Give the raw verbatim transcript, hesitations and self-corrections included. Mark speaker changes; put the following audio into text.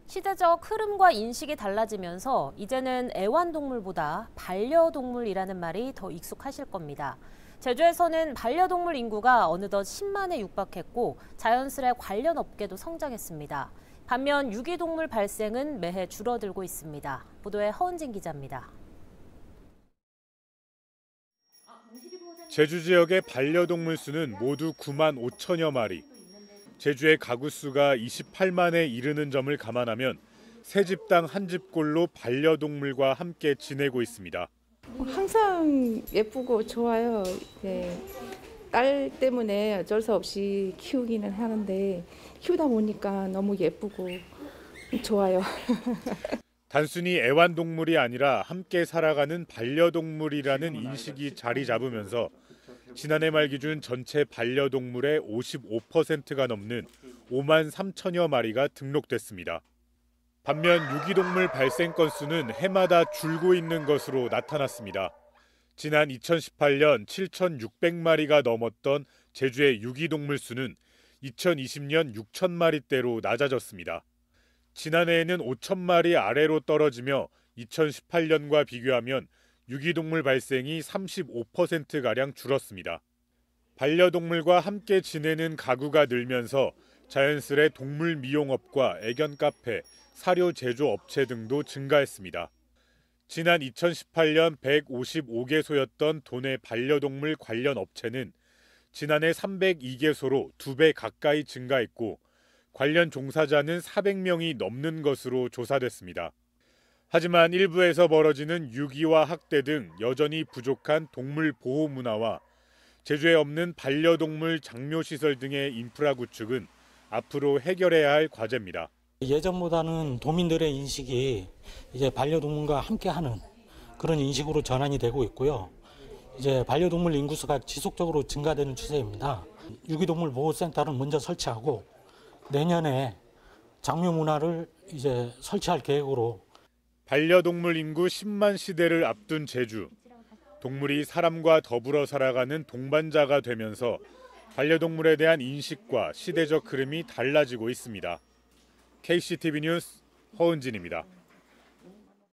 Speaker 1: 시대적 흐름과 인식이 달라지면서 이제는 애완동물보다 반려동물이라는 말이 더 익숙하실 겁니다. 제주에서는 반려동물 인구가 어느덧 십만에 육박했고 자연스레 관련 업계도 성장했습니다. 반면 유기동물 발생은 매해 줄어들고 있습니다. 보도에 허은진 기자입니다.
Speaker 2: 제주 지역의 반려동물 수는 모두 구만 오천여 마리. 제주의 가구 수가 이십팔만에 이르는 점을 감안하면 세 집당 한 집꼴로 반려동물과 함께 지내고 있습니다.
Speaker 3: 항상 예쁘고 좋아요. 네. 딸 때문에 어쩔 수 없이 키우기는 하는데 키우다 보니까 너무 예쁘고 좋아요.
Speaker 2: 단순히 애완동물이 아니라 함께 살아가는 반려동물이라는 인식이 자리 잡으면서 지난해 말 기준 전체 반려동물의 오십오 퍼센트가 넘는 오만 삼천여 마리가 등록됐습니다. 반면 유기동물 발생 건수는 해마다 줄고 있는 것으로 나타났습니다. 지난 이천십팔 년 칠천육백 마리가 넘었던 제주의 유기동물 수는 이천이십 년 육천 마리대로 낮아졌습니다. 지난해에는 오천 마리 아래로 떨어지며 이천십팔 년과 비교하면 유기동물 발생이 삼십오 퍼센트가량 줄었습니다. 반려동물과 함께 지내는 가구가 늘면서 자연스레 동물 미용업과 애견 카페, 사료 제조 업체 등도 증가했습니다. 지난 이천십팔 년 백오십오 개소였던 도내 반려동물 관련 업체는 지난해 삼백이 개소로 두 배 가까이 증가했고 관련 종사자는 사백 명이 넘는 것으로 조사됐습니다. 하지만 일부에서 벌어지는 유기와 학대 등 여전히 부족한 동물 보호 문화와 제주에 없는 반려동물 장묘시설 등의 인프라 구축은 앞으로 해결해야 할 과제입니다.
Speaker 4: 예전보다는 도민들의 인식이 이제 반려동물과 함께하는 그런 인식으로 전환이 되고 있고요. 이제 반려동물 인구수가 지속적으로 증가되는 추세입니다. 유기동물 보호센터를 먼저 설치하고 내년에 장묘 문화를 이제 설치할 계획으로.
Speaker 2: 반려동물 인구 십만 시대를 앞둔 제주. 동물이 사람과 더불어 살아가는 동반자가 되면서 반려동물에 대한 인식과 시대적 흐름이 달라지고 있습니다. 케이씨티비 뉴스 허은진입니다.